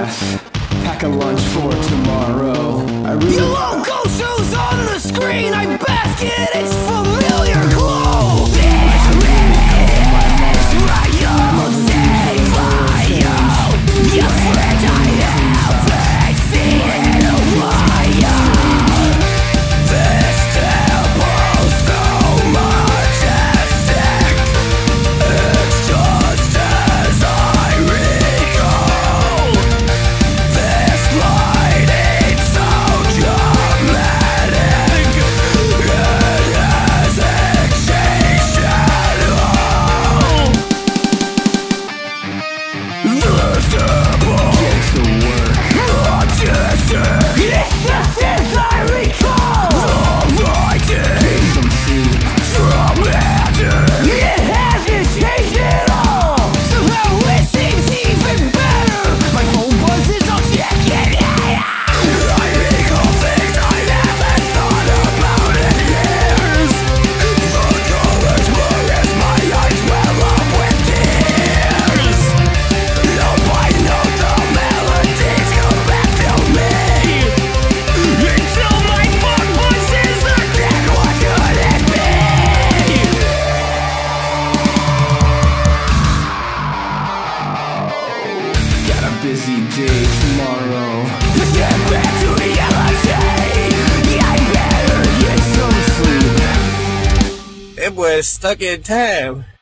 class. Pack a lunch for tomorrow. Your logo shows on the screen. I bask in its familiar glow. This royal save by you. Your friend I haven't seen in a while. This temple so majestic. It's just as I recall. This light, it's so dramatic. It has exchanged at all. This temple Gets to work. majestic. It's just as I recall. The lighting Get some sleep. dramatic. It hasn't changed at all. Somehow it seems even better. My phone buzzes, I'll check it out. I recall things I haven't thought about in years. The colors blur as my eyes well up with tears. Note by note the melodies come back to me. Until my phone buzzes again, what could it be? Got a busy day tomorrow. Step back to reality. I better get some sleep. That boy is stuck in time.